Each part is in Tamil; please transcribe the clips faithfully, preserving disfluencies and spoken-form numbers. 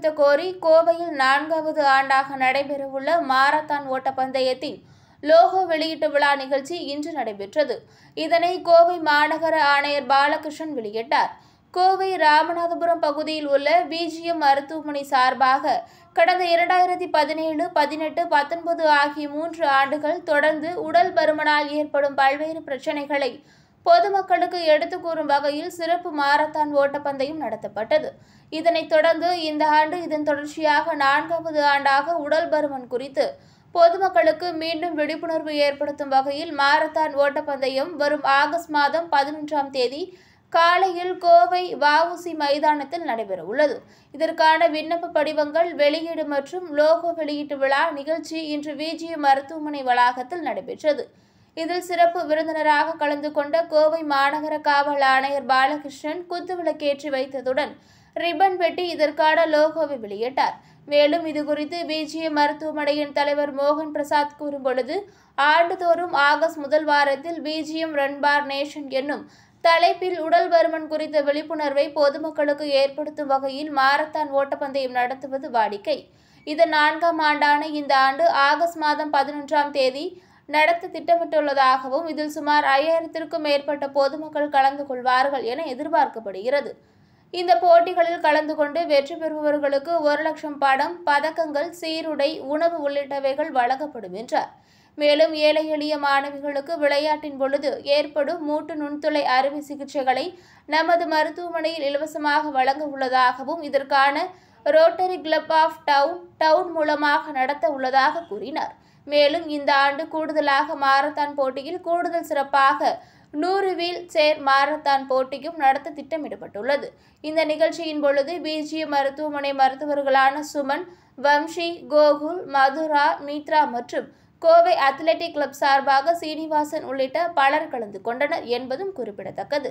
செயல்படுத்த கோரி கோவையில் நான்காவது ஆண்டாக நடைபெறவுள்ள மாரத்தான் ஓட்டப்பந்தயத்தின் லோகோ வெளியீட்டு விழா நிகழ்ச்சி இன்று நடைபெற்றது. இதனை கோவை மாநகர ஆணையர் பாலகிருஷ்ணன் வெளியிட்டார். கோவை ராமநாதபுரம் பகுதியில் உள்ள பிஜிஎம் மருத்துவமனை சார்பாக கடந்த இரண்டாயிரத்தி பதினேழு பதினெட்டு பத்தொன்பது ஆகிய மூன்று ஆண்டுகள் தொடர்ந்து உடல் பருமனால் ஏற்படும் பல்வேறு பிரச்சினைகளை பொதுமக்களுக்கு எடுத்துக் கூறும் வகையில் சிறப்பு மாரத்தான் ஓட்டப்பந்தயம் நடத்தப்பட்டது. இதனைத் தொடர்ந்து இந்த ஆண்டு இதன் தொடர்ச்சியாக நான்காவது ஆண்டாக உடல் பருமன் குறித்து பொதுமக்களுக்கு மீண்டும் விழிப்புணர்வு ஏற்படுத்தும் வகையில் மாரத்தான் ஓட்டப்பந்தயம் வரும் ஆகஸ்ட் மாதம் பதினொன்றாம் தேதி காலையில் கோவை வஉசி மைதானத்தில் நடைபெறவுள்ளது. இதற்கான விண்ணப்ப படிவங்கள் வெளியீடு மற்றும் லோகோ வெளியீட்டு விழா நிகழ்ச்சி இன்று பிஜிஎம் மருத்துவமனை வளாகத்தில் நடைபெற்றது. இதில் சிறப்பு விருந்தினராக கலந்து கொண்ட கோவை மாநகர காவல் ஆணையர் பாலகிருஷ்ணன் குத்துவிளக்கேற்றி வைத்ததுடன் ரிப்பன் வெட்டி இதற்கான லோகோவை வெளியிட்டார். மேலும் இதுகுறித்து பிஜிஎம் மருத்துவமனையின் தலைவர் மோகன் பிரசாத் கூறும்பொழுது, ஆண்டுதோறும் ஆகஸ்ட் முதல் வாரத்தில் பிஜிஎம் ரன் பார் நேஷன் என்னும் தலைப்பில் உடல் பருமன் குறித்த விழிப்புணர்வை பொதுமக்களுக்கு ஏற்படுத்தும் வகையில் மாரத்தான் ஓட்டப்பந்தயம் நடத்துவது வாடிக்கை. இதன் நான்காம் ஆண்டான இந்த ஆண்டு ஆகஸ்ட் மாதம் பதினொன்றாம் தேதி நடத்த திட்டமிட்டுள்ளதாகவும் இதில் சுமார் ஐயாயிரத்திற்கும் மேற்பட்ட பொதுமக்கள் கலந்து கொள்வார்கள் என எதிர்பார்க்கப்படுகிறது. இந்த போட்டிகளில் கலந்து கொண்டு வெற்றி பெறுபவர்களுக்கு ஒரு லட்சம் பணம், பதக்கங்கள், சீருடை, உணவு உள்ளிட்டவைகள் வழங்கப்படும் என்றார். மேலும் ஏழை எளிய மாணவிகளுக்கு விளையாட்டின் பொழுது ஏற்படும் மூட்டு நுண்துளை அறுவை சிகிச்சைகளை நமது மருத்துவமனையில் இலவசமாக வழங்க உள்ளதாகவும் இதற்கான rotary club of town town மூலமாக நடத்த உள்ளதாக கூறினார். மேலும் இந்த ஆண்டு கூடுதலாக மாரத்தான் போட்டியில் கூடுதல் சிறப்பாக நூறு வீல் சேர் மாரத்தான் போட்டியும் நடத்த திட்டமிடப்பட்டுள்ளது. இந்த நிகழ்ச்சியின் பொழுது பிஜிஎம் மருத்துவமனை மருத்துவர்களான சுமன், வம்ஷி, கோகுல், மதுரா, மித்ரா மற்றும் கோவை அத்லெட்டிக் கிளப் சார்பாக சீனிவாசன் உள்ளிட்ட பலர் கலந்து கொண்டனர் என்பதும் குறிப்பிடத்தக்கது.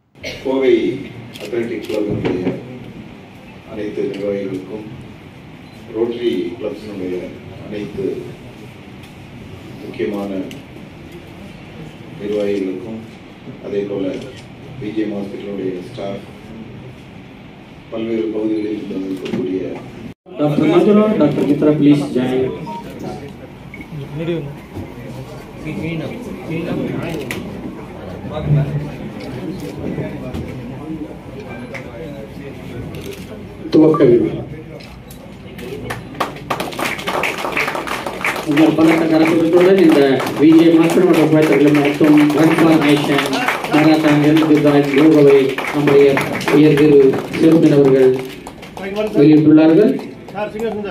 கோவை அத்லெட்டிக் கிளப்பினுடைய அனைத்து நிர்வாகிகளுக்கும், ரோட்டரி கிளப்ஸினுடைய அனைத்து முக்கியமான நிர்வாகிகளுக்கும், அதே போல பிஜிஎம் ஹாஸ்பிட்டலுடைய ஸ்டாஃப், பல்வேறு பகுதிகளில் இருந்து இருக்கக்கூடிய doctor Madhura, doctor Mitra, please join. துவக்க விழா உங்கள் பலத்த கரத்துடன் இந்த விஜய் மாஸ்டர் மற்றும் குழந்தைகள் மற்றும் ரன் ஃபார் நேஷன் மாரத்தான் இரண்டாயிரத்தி லோகோவை நம்முடைய உயர் திரு சிறுமின் அவர்கள் வெளியிட்டுள்ளார்கள்.